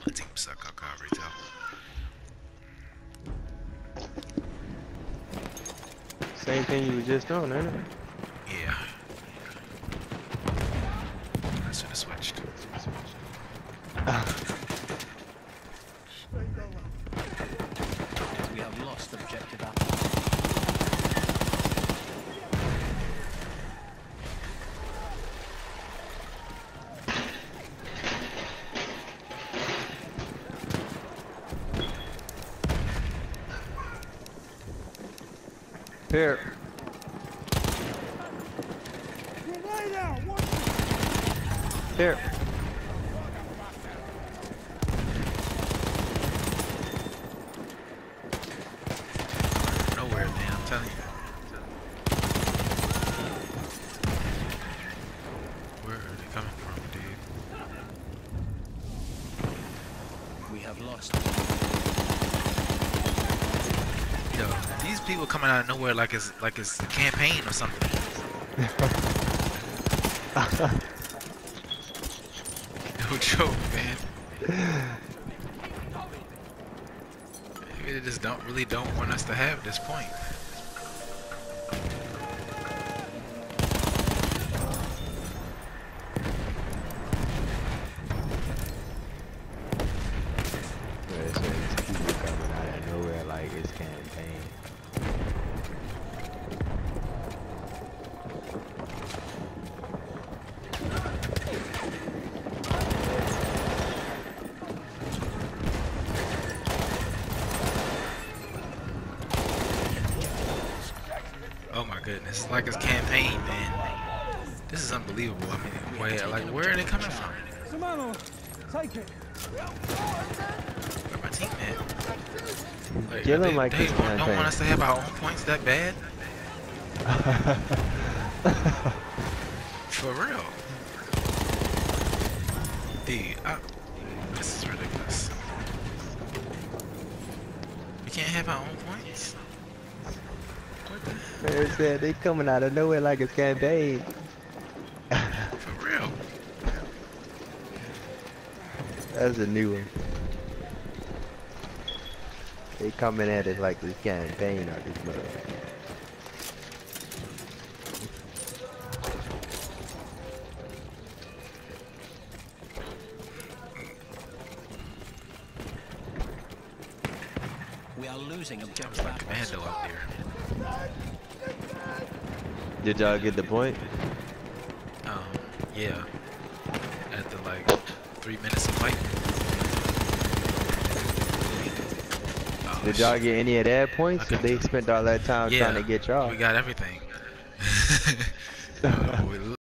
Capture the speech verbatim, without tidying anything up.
My team suck. I can't already tell. Same thing you was just on, ain't it? Yeah. I should have switched. We have lost objective Apple. Here. Here. Nowhere, man. I'm telling you. Where are they coming from, dude? We have lost. Yo, these people coming out of nowhere like it's like it's a campaign or something. No joke, man. Maybe they just don't really don't want us to have this point. There's people coming out of nowhere like it's campaign. Oh my goodness, it's like it's campaign, man. This is unbelievable. I mean, where, like, where are they coming from? Take it. Where my team at? Like, Kill they, him like they it's want, don't campaign. want us to have our own points that bad? For real. Dude, I, this is ridiculous. We can't have our own points? What the They said they coming out of nowhere like it's campaign. For real. That's a new one. They coming at it like it's campaign out this mother. We are losing That was objective like Apples. commando out there. Did y'all get the point? Um, yeah. After like three minutes of fighting. Oh, Did y'all shit. get any of their points? Okay. Cause they spent all that time Yeah, trying to get y'all. we got everything. Uh, we